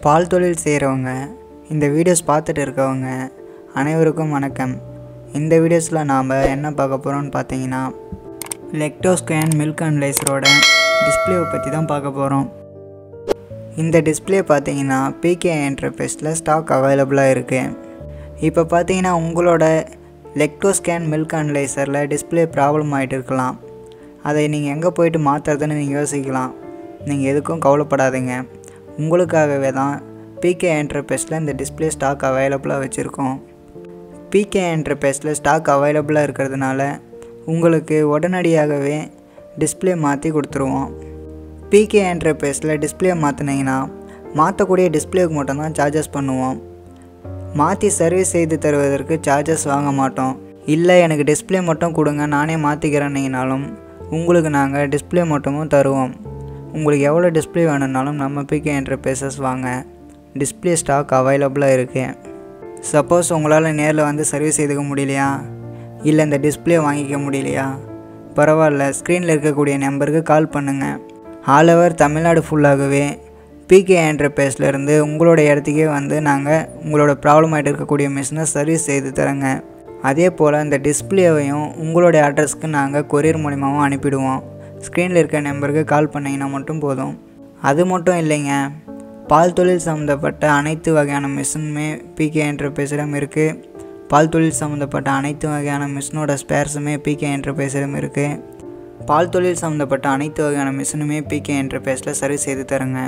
பால் தொழில் செய்கிறவங்க இந்த வீடியோஸ் பார்த்துட்டு இருக்கவங்க அனைவருக்கும் வணக்கம். இந்த வீடியோஸில் நாம் என்ன பார்க்க போகிறோம்னு பார்த்தீங்கன்னா, லெக்டோஸ்கேன் மில்க் அனலைசரோட டிஸ்பிளேவை பற்றி தான் பார்க்க போகிறோம். இந்த டிஸ்பிளே பார்த்தீங்கன்னா பிகே என்டர்பிரைஸில் ஸ்டாக் அவைலபிளாக இருக்குது. இப்போ பார்த்தீங்கன்னா உங்களோட லெக்டோஸ்கேன் மில்க் அனலைசரில் டிஸ்பிளே ப்ராப்ளம் ஆகிட்டு இருக்கலாம். அதை நீங்கள் எங்கே போய்ட்டு மாற்றுறதுன்னு நீங்கள் யோசிக்கலாம். நீங்கள் எதுக்கும் கவலைப்படாதீங்க. உங்களுக்காகவே தான் பிகே என்டர்பிரைஸில் இந்த டிஸ்பிளே ஸ்டாக் அவைலபிளாக வச்சுருக்கோம். பிகே என்டர்பிரைஸில் ஸ்டாக் அவைலபிளாக இருக்கிறதுனால உங்களுக்கு உடனடியாகவே டிஸ்பிளே மாற்றி கொடுத்துருவோம். பிகே என்டர்பிரைஸில் டிஸ்பிளே மாற்றினீங்கன்னா மாற்றக்கூடிய டிஸ்பிளேக்கு மட்டும்தான் சார்ஜஸ் பண்ணுவோம். மாற்றி சர்வீஸ் செய்து தருவதற்கு சார்ஜஸ் வாங்க மாட்டோம். இல்லை எனக்கு டிஸ்பிளே மட்டும் கொடுங்க நானே மாற்றிக்கிறேன்னீங்கனாலும் உங்களுக்கு நாங்கள் டிஸ்பிளே மட்டுமும் தருவோம். உங்களுக்கு எவ்வளோ டிஸ்பிளே வேணும்னாலும் நம்ம பிகே என்டர்பிரைஸஸ் வாங்க. டிஸ்பிளே ஸ்டாக் அவைலபிளாக இருக்குது. சப்போஸ் உங்களால் நேரில் வந்து சர்வீஸ் செய்துக்க முடியலையா, இல்லை இந்த டிஸ்பிளே வாங்கிக்க முடியலையா, பரவாயில்ல, ஸ்க்ரீனில் இருக்கக்கூடிய நம்பருக்கு கால் பண்ணுங்கள். ஆல் ஓவர் தமிழ்நாடு ஃபுல்லாகவே பிகே என்டர்பிரைஸ்லேருந்து உங்களோட இடத்துக்கே வந்து நாங்கள் உங்களோட ப்ராப்ளம் ஆகிட்டு இருக்கக்கூடிய மிஷினை சர்வீஸ் செய்து தரேங்க. அதே போல் இந்த டிஸ்பிளேவையும் உங்களுடைய அட்ரஸ்க்கு நாங்கள் கொரியர் மூலிமாவும் அனுப்பிடுவோம். ஸ்க்ரீனில் இருக்க நம்பருக்கு கால் பண்ணிங்கன்னா மட்டும் போதும். அது மட்டும் இல்லைங்க, பால் தொழில் சம்மந்தப்பட்ட அனைத்து வகையான மிஷினுமே பிகே என்டர்பிரைஸிடம் இருக்குது. பால் தொழில் சம்மந்தப்பட்ட அனைத்து வகையான மிஷினோட ஸ்பேர்ஸுமே பிகே என்டர்பிரைஸிடம் இருக்குது. பால் தொழில் சம்மந்தப்பட்ட அனைத்து வகையான மிஷினுமே பிகே என்டர்பிரைஸில் சர்வீஸ் செய்து தருங்க.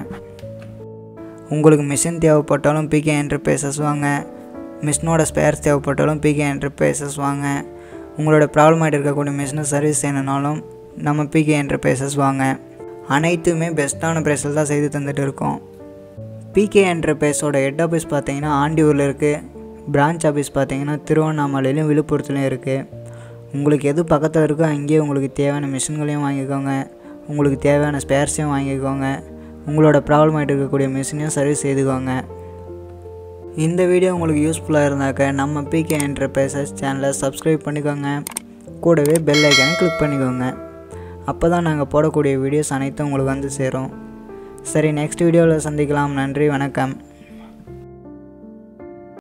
உங்களுக்கு மிஷின் தேவைப்பட்டாலும் பிகே என்டர்பிரைஸஸ் வாங்க. மிஷினோட ஸ்பேர்ஸ் தேவைப்பட்டாலும் பிகே என்டர்பிரைஸஸ் வாங்க. உங்களோட ப்ராப்ளம் ஆகிட்டு இருக்கக்கூடிய மிஷினை சர்வீஸ் செய்யணுன்னாலும் நம்ம பிகே என்டர்பிரைஸஸ் வாங்க. அனைத்துமே பெஸ்ட்டான ப்ரைஸில் தான் செய்து தந்துட்டு இருக்கோம். பிகே என்டர்பிரைஸோட ஹெட் ஆஃபீஸ் பார்த்தீங்கன்னா ஆண்டியூரில் இருக்குது. பிரான்ச் ஆஃபீஸ் பார்த்தீங்கன்னா திருவண்ணாமலையிலையும் விழுப்புரத்துலையும் இருக்குது. உங்களுக்கு எது பக்கத்தில் இருக்கோ அங்கேயே உங்களுக்கு தேவையான மிஷின்களையும் வாங்கிக்கோங்க. உங்களுக்கு தேவையான ஸ்பேர்ஸையும் வாங்கிக்கோங்க. உங்களோட ப்ராப்ளம் ஆகிட்டு இருக்கக்கூடிய மிஷினையும் சர்வீஸ் செய்துக்கோங்க. இந்த வீடியோ உங்களுக்கு யூஸ்ஃபுல்லாக இருந்தாக்க நம்ம பிகே என்டர்பிரைஸஸ் சேனலை சப்ஸ்கிரைப் பண்ணிக்கோங்க. கூடவே பெல் ஐக்கானை கிளிக் பண்ணிக்கோங்க. அப்போ தான் நாங்கள் போடக்கூடிய வீடியோஸ் அனைத்தும் உங்களுக்கு வந்து சேரும். சரி, நெக்ஸ்ட் வீடியோவில் சந்திக்கலாம். நன்றி, வணக்கம்.